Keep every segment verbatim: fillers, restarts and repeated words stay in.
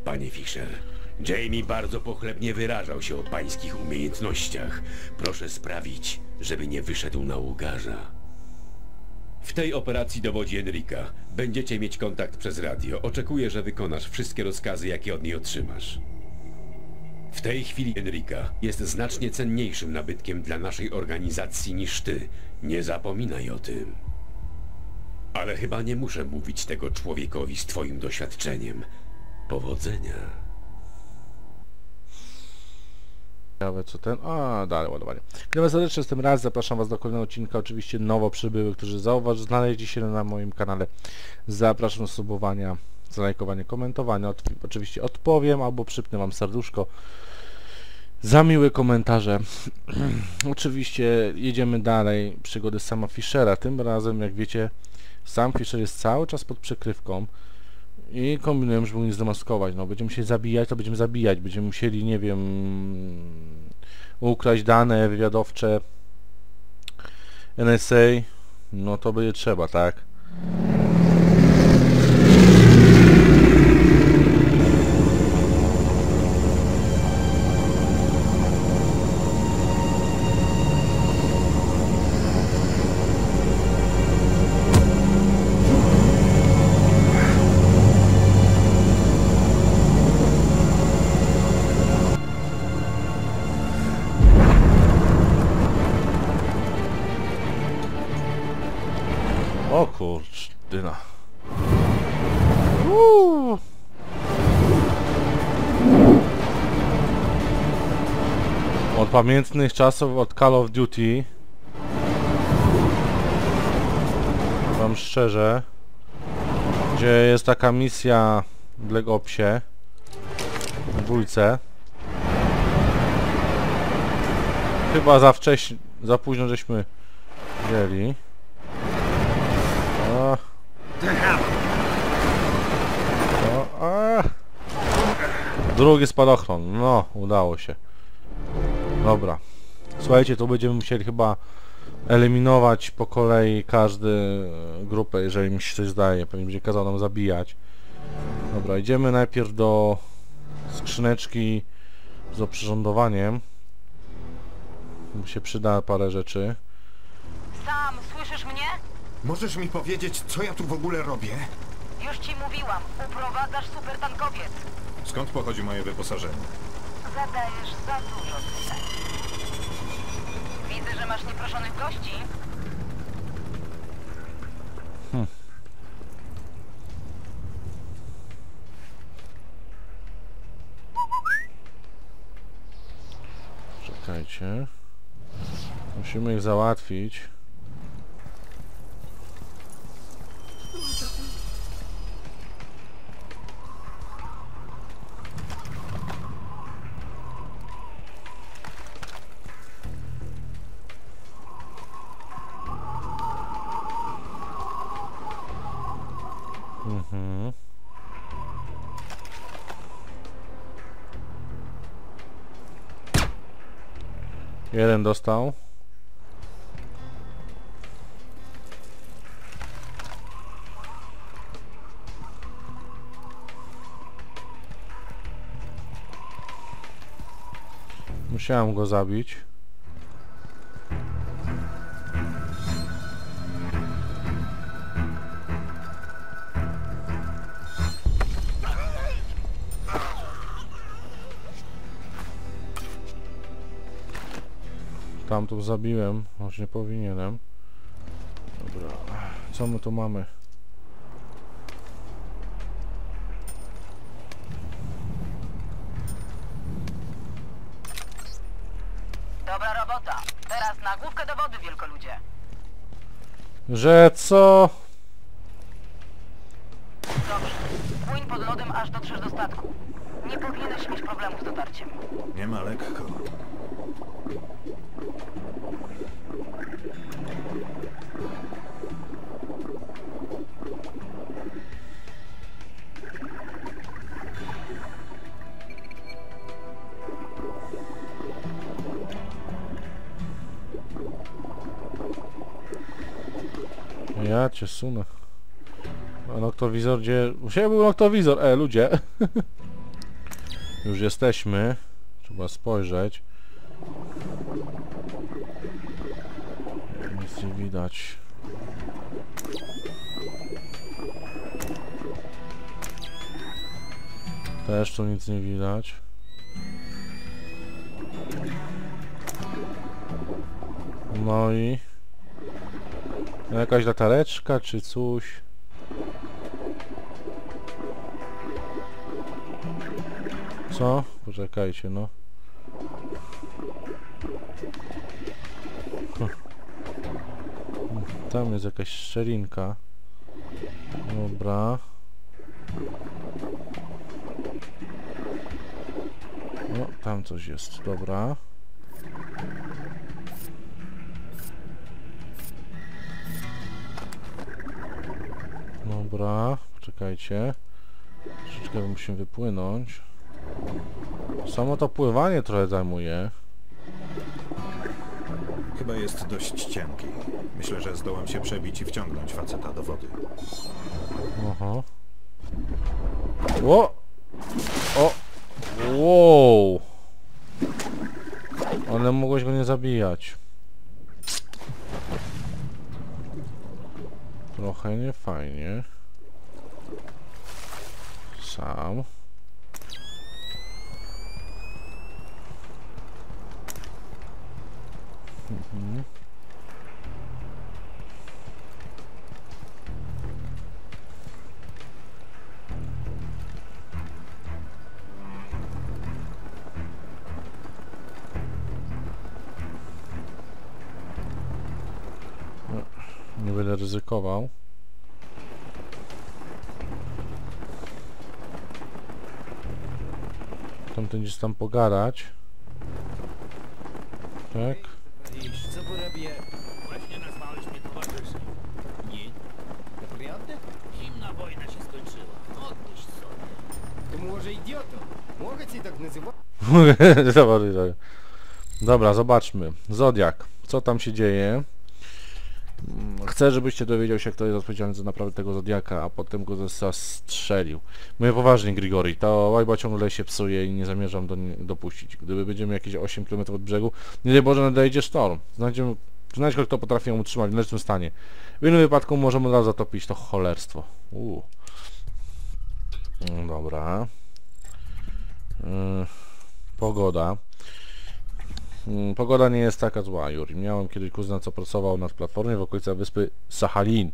panie Fisher. Jamie bardzo pochlebnie wyrażał się o pańskich umiejętnościach. Proszę sprawić, żeby nie wyszedł na łgarza. W tej operacji dowodzi Enrika. Będziecie mieć kontakt przez radio. Oczekuję, że wykonasz wszystkie rozkazy, jakie od niej otrzymasz. W tej chwili Enrika jest znacznie cenniejszym nabytkiem dla naszej organizacji niż ty. Nie zapominaj o tym. Ale chyba nie muszę mówić tego człowiekowi z twoim doświadczeniem. Powodzenia. Ciekawe co ten... A, dalej ładowanie. Witam was serdecznie, jestem raz, zapraszam was do kolejnego odcinka, oczywiście nowo przybyłych, którzy zauważ, znaleźli się na moim kanale. Zapraszam do subowania, zalajkowania, komentowania, Od, oczywiście odpowiem albo przypnę wam serduszko za miłe komentarze. Oczywiście jedziemy dalej, przygody Sama Fishera. Tym razem, jak wiecie, Sam Fisher jest cały czas pod przykrywką i kombinujemy, żeby go nie zdemaskować. No, będziemy musieli zabijać, to będziemy zabijać. Będziemy musieli, nie wiem, ukraść dane wywiadowcze N S A. No to będzie trzeba, tak? O kurcz, dyna. Uuu. Od pamiętnych czasów, od Call of Duty, wam szczerze, gdzie jest taka misja w Black Opsie, w dwójce. Chyba za wcześnie, za późno żeśmy wzięli. O. O, a. Drugi spadochron, no udało się. Dobra, słuchajcie, tu będziemy musieli chyba eliminować po kolei każdą grupę, jeżeli mi się coś zdaje. Pewnie będzie kazał nam zabijać. Dobra, idziemy najpierw do skrzyneczki z oprzyrządowaniem. Mi się przyda parę rzeczy. Sam, słyszysz mnie? Możesz mi powiedzieć, co ja tu w ogóle robię? Już ci mówiłam, uprowadzasz supertankowiec. Skąd pochodzi moje wyposażenie? Zadajesz za dużo pytań. Widzę, że masz nieproszonych gości. Hmm. Czekajcie. Musimy ich załatwić. Mhm. Jeden dostał. Musiałem go zabić. Tam tu zabiłem, choć nie powinienem. Dobra, co my tu mamy? Dobra robota. Teraz na główkę do wody, wielkoludzie. Że co? Dobrze. Płyń pod lodem, aż dotrzesz do statku. Nie powinieneś mieć problemów z dotarciem. Nie ma lekko. Ja cię sunę. A noktowizor gdzie... U siebie był noktowizor, e ludzie. Już jesteśmy. Trzeba spojrzeć. Nic nie widać. Też tu nic nie widać. No i... jakaś latareczka czy coś. Co? Poczekajcie, no. Hm. Tam jest jakaś szczelinka. Dobra. No, tam coś jest, dobra. Dobra, poczekajcie. Troszeczkę musimy wypłynąć. Samo to pływanie trochę zajmuje. Chyba jest dość cienki. Myślę, że zdołam się przebić i wciągnąć faceta do wody. Aha. O! O! Wow! Ale mogłeś go nie zabijać. Trochę nie fajnie. Sam. Mhm. Nie będę ryzykował. Tamten gdzieś tam pogadać. Tak. Co porobię? Właśnie nazwałeś mnie towarzyszem. Nie? Naprawdę? Zimna wojna się skończyła. Odpuść sobie. To może idioto? Mogę ci tak nazywać? Dobra, dobra, zobaczmy. Zodiak. Co tam się dzieje? Chcę, żebyście dowiedział się, kto jest odpowiedzialny za naprawę tego Zodiaka, a potem go zastrzelił. Mówię poważnie, Grigori, ta łajba ciągle się psuje i nie zamierzam do nie dopuścić. Gdyby będziemy jakieś osiem kilometrów od brzegu, nie daj Boże, nadejdzie sztorm. Znajdziemy, znajdź go, kto potrafi ją utrzymać w należytym stanie. W innym wypadku możemy od razu zatopić to cholerstwo. Uuu. Dobra. Yy, pogoda. Pogoda nie jest taka zła, Juri. Miałem kiedyś kuzyna, co pracował nad platformą w okolicach wyspy Sachalin.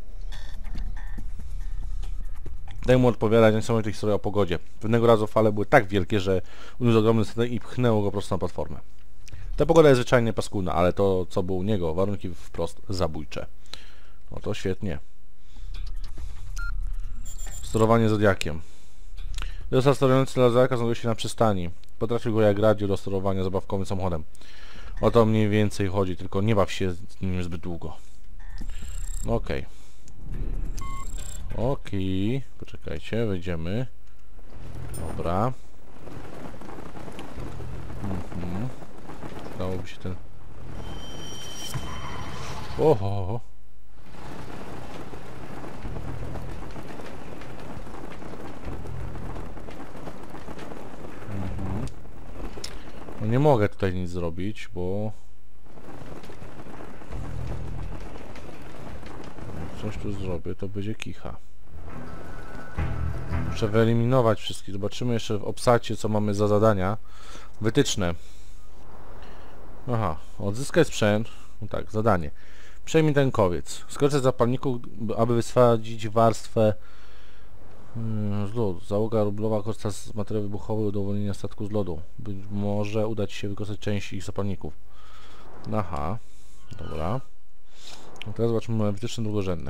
Daj mu odpowiadać niesamowitej historii o pogodzie. Pewnego razu fale były tak wielkie, że uniósł ogromny statek i pchnęło go prosto na platformę. Ta pogoda jest zwyczajnie paskudna, ale to, co było u niego, warunki wprost zabójcze. No to świetnie. Sterowanie Zodiakiem. Dostał sterujący Zodiaka znajduje się na przystani. Potrafił go jak radio do sterowania zabawkowym samochodem. O to mniej więcej chodzi, tylko nie baw się z nim zbyt długo. Okej. Okay. Okej. Okay. Poczekajcie, wejdziemy. Dobra. Mhm. Dałoby się ten... Oho. No nie mogę tutaj nic zrobić, bo... jak coś tu zrobię, to będzie kicha. Muszę wyeliminować wszystkich. Zobaczymy jeszcze w obsacie, co mamy za zadania. Wytyczne. Aha, odzyskaj sprzęt. No tak, zadanie. Przejmij ten kowiec. Skorzystaj z zapalników, aby wysadzić warstwę z lodu. Załoga rublowa korzysta z materiału wybuchowego do uwolnienia statku z lodu. Być może uda ci się wykorzystać część ich zapalników. Aha, dobra. A teraz zobaczymy wytyczne drugorzędne.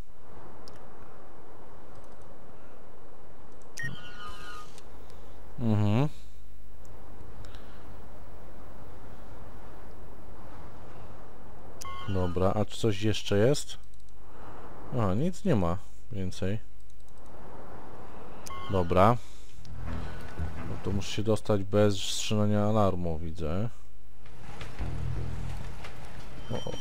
Mhm. Dobra, a czy coś jeszcze jest? A, nic nie ma więcej. Dobra. No to muszę się dostać bez strzelania alarmu, widzę. O, o.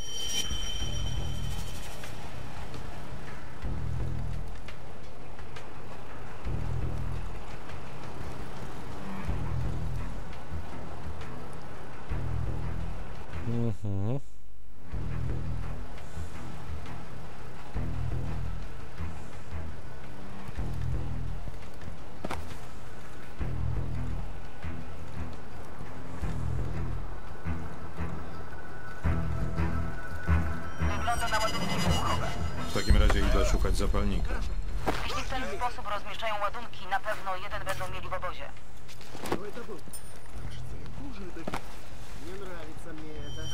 używać zapalnika. Jeśli w ten sposób rozmieszczają ładunki, na pewno jeden będą mieli w obozie. Что это было? Хуже это. Не нравится мне это.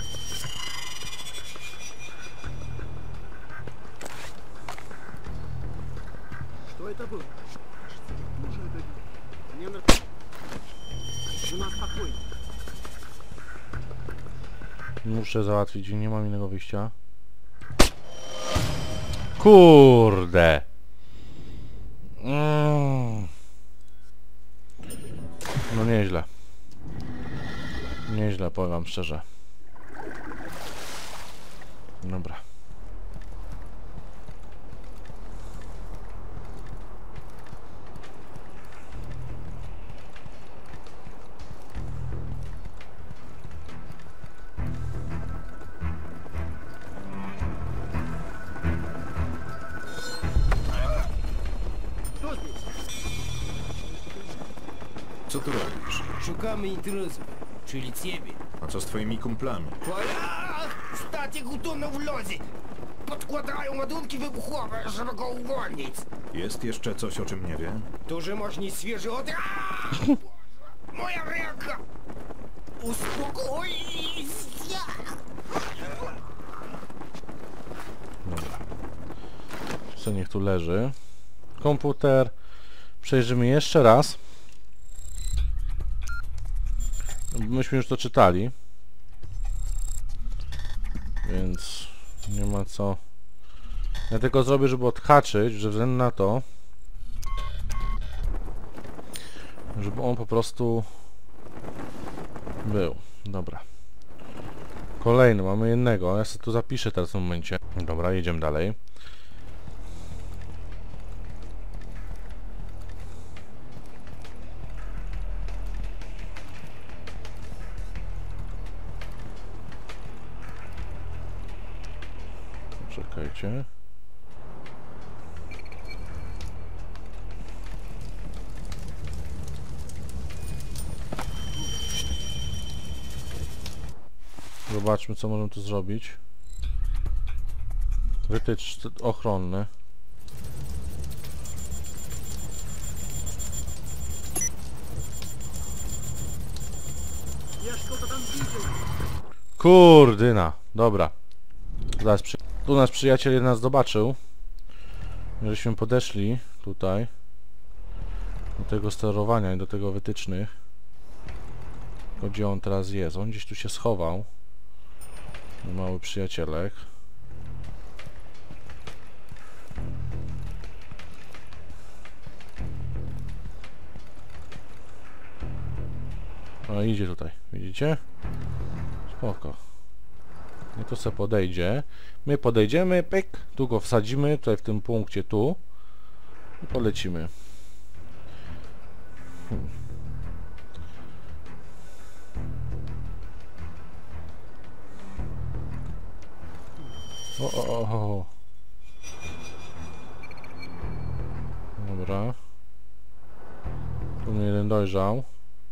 Что это было? Хуже это. Мне нравится. У нас спокойно. Muszę załatwić, nie mam innego wyjścia. Kurde! Mm. No nieźle. Nieźle, powiem wam szczerze. Dobra. Что здесь? Co tu robisz? Шукamy интересы. Czyli ciebie. A co z twoimi kumplami? Кстати, Гутона в лозе. Podkładają ładunki wybuchowe, żeby go uwolnić. Jest jeszcze coś, o czym nie wie? To, że masz nieświeży od... Moja ręka! Uspokójся! Dobra. Co niech tu leży. Komputer. Przejrzymy jeszcze raz. Myśmy już to czytali. Więc nie ma co. Ja tylko zrobię, żeby odhaczyć, że względu na to, żeby on po prostu był. Dobra. Kolejny, mamy jednego. Ja sobie tu zapiszę teraz w tym momencie. Dobra, jedziemy dalej. Czekajcie. Zobaczmy, co możemy tu zrobić. Wytycz ochronny. Я что-то там видел. Kurdyna. Dobra. Zaraz przy... Tu nasz przyjaciel nas zobaczył. Żeśmy podeszli tutaj do tego sterowania i do tego wytycznych. Tylko gdzie on teraz jest? On gdzieś tu się schował. Mały przyjacielek. O, idzie tutaj. Widzicie? Spoko. I to se podejdzie. My podejdziemy, pyk, tu go wsadzimy, tutaj w tym punkcie tu i polecimy. Hmm. O, o, o, o. Dobra. Tu mnie jeden dojrzał.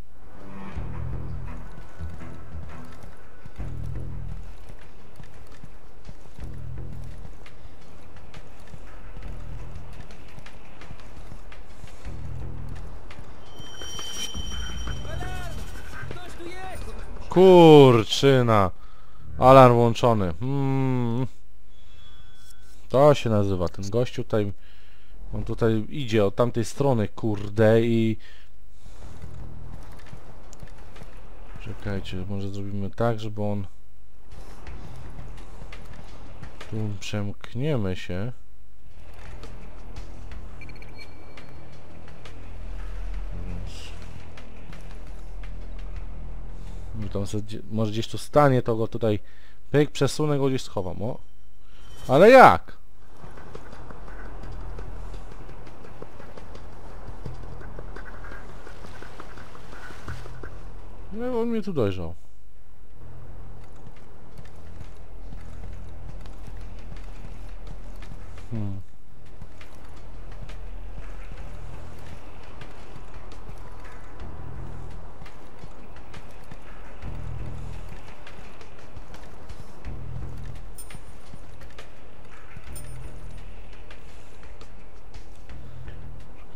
Kurczyna. Alarm włączony. Hmm. To się nazywa. Ten gościu tutaj... On tutaj idzie od tamtej strony, kurde, i... Czekajcie, może zrobimy tak, żeby on... Tu przemkniemy się. Tam sobie, może gdzieś tu stanie, to go tutaj pyk, przesunę go, gdzieś schowam, o. Ale jak? No on mnie tu dojrzał. Hmm.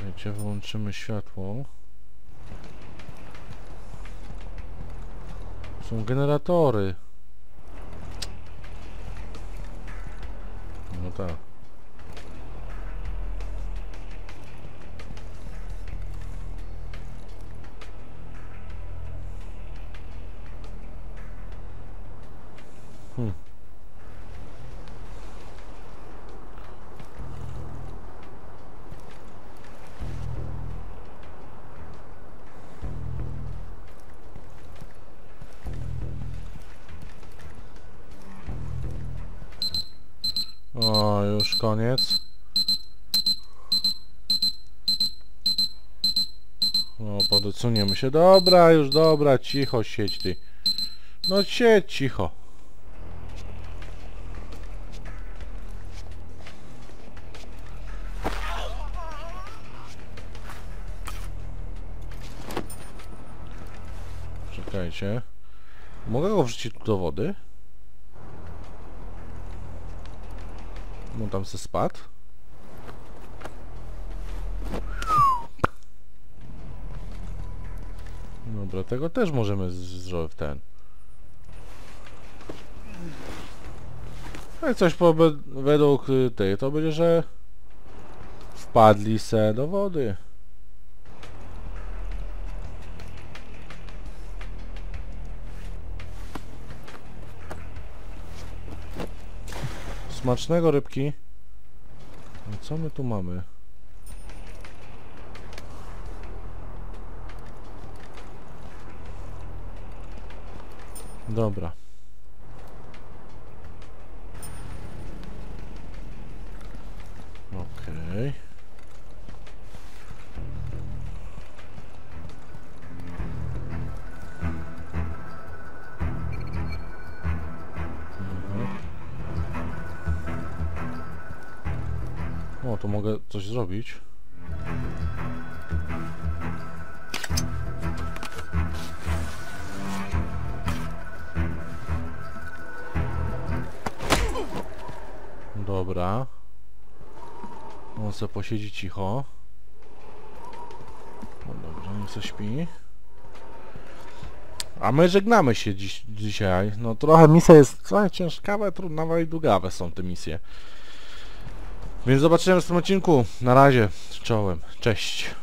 Wiecie, wyłączymy światło. Są generatory. No tak. Hmm. O, już koniec. O, podocuniemy się. Dobra, już dobra, cicho siedź ty. No siedź cicho. Czekajcie. Mogę go wrzucić tu do wody? On tam se spadł. Dobra, tego też możemy zrobić w ten. Jak coś po, według tej, to będzie, że wpadli se do wody. Smacznego, rybki. No co my tu mamy? Dobra. Okej. O, to mogę coś zrobić. Dobra. On se posiedzi cicho. No dobrze, niech se śpi. A my żegnamy się dziś, dzisiaj. No trochę misja jest trochę ciężkawe, trudnawe i długawe są te misje. Więc zobaczymy w tym odcinku. Na razie. Czołem. Cześć.